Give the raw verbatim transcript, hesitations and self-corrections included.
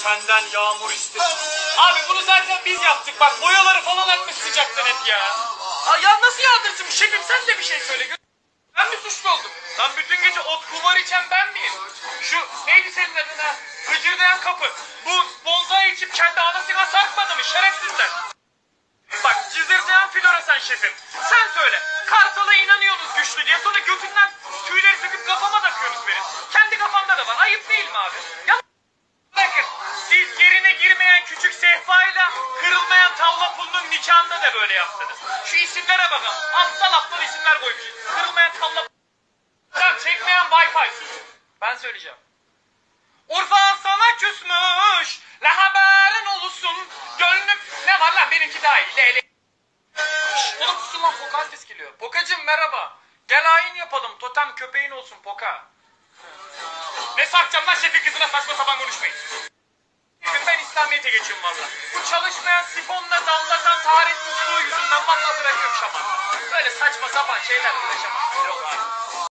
senden yağmur istedim. Abi bunu zaten biz yaptık. Bak boyaları falan atmış sıcaktan hep ya. Aa, ya nasıl yağdırsın? Şefim sen de bir şey söyle. Ben mi suçlu oldum? Lan bütün gece ot kumar içen ben miyim? Şu neydi senin adın ha? Gıcırdayan kapı. Bu bonzai içip kendi anasına sarkmadı mı? Şerefsizler. Bak cızırdayan floresan şefim. Sen söyle. Kartala inanıyorsunuz güçlü diye. Sonra götünden tüyleri söküp kafama takıyorsunuz benim. Kendi kafamda da var. Ayıp değil mi abi? Ya bakın siz yerine girmeyen küçük sehpayla kırılmayan tavla pulunun nikahında da böyle yaptınız. Şu isimlere bakın. Aptal aptal isimler koymuş. Kırılmayan tavla Sen çekmeyen Wi-Fi sus. Ben söyleyeceğim. Urfa sana küsmüş. La haberin olsun. Gönlüm ne var lan benimki daha iyi. Le, le. Şşş oğlum susun lan Poka ses geliyor. Pokacım merhaba. Gel ayin yapalım. Totem köpeğin olsun Poka. Ne sarkacağım lan şefin kızına saçma sapan konuşmayın. Ben İslamiyet'e geçiyorum valla. Bu çalışmayan sifonla damlatan tarih musluğu yüzünden valla bırakıyorum şaman. Böyle saçma sapan şeyler uğraşamam. Yok abi.